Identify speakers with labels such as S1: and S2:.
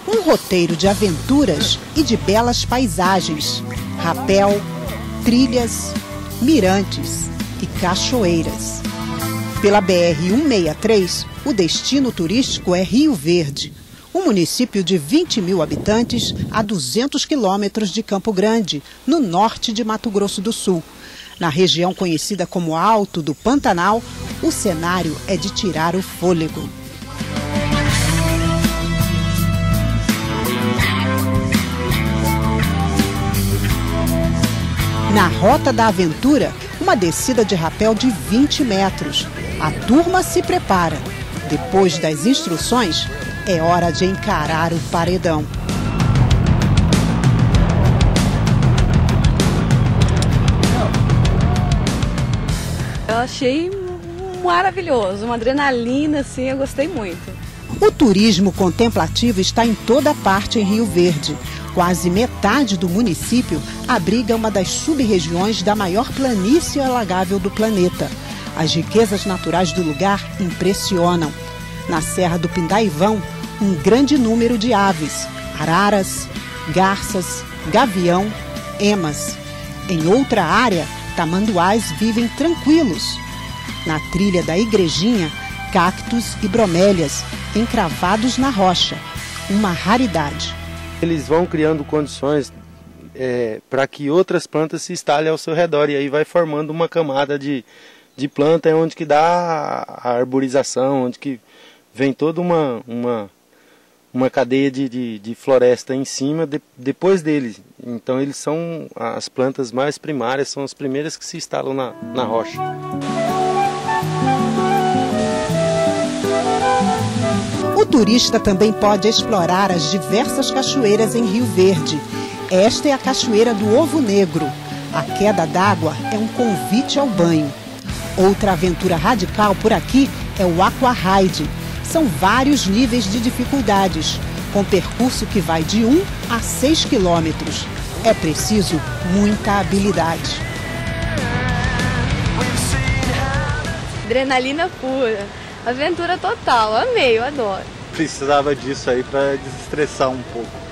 S1: Um roteiro de aventuras e de belas paisagens, rapel, trilhas, mirantes e cachoeiras. Pela BR-163, o destino turístico é Rio Verde, um município de 20 mil habitantes a 200 quilômetros de Campo Grande, no norte de Mato Grosso do Sul. Na região conhecida como Alto do Pantanal, o cenário é de tirar o fôlego. Na Rota da Aventura, uma descida de rapel de 20 metros. A turma se prepara. Depois das instruções, é hora de encarar o paredão.
S2: Eu achei maravilhoso, uma adrenalina, assim, eu gostei muito.
S1: O turismo contemplativo está em toda parte em Rio Verde. Quase metade do município abriga uma das sub-regiões da maior planície alagável do planeta. As riquezas naturais do lugar impressionam. Na Serra do Pindaivão, um grande número de aves, araras, garças, gavião, emas. Em outra área, tamanduás vivem tranquilos. Na trilha da Igrejinha, cactos e bromélias encravados na rocha, uma raridade.
S3: Eles vão criando condições para que outras plantas se instalem ao seu redor e aí vai formando uma camada de planta onde que dá a arborização, onde que vem toda uma cadeia de floresta em cima depois deles. Então eles são as plantas mais primárias, são as primeiras que se instalam na rocha.
S1: O turista também pode explorar as diversas cachoeiras em Rio Verde. Esta é a Cachoeira do Ovo Negro. A queda d'água é um convite ao banho. Outra aventura radical por aqui é o Aqua Ride. São vários níveis de dificuldades, com percurso que vai de 1 a 6 quilômetros. É preciso muita habilidade.
S2: Adrenalina pura, aventura total, amei, eu adoro.
S4: Precisava disso aí para desestressar um pouco.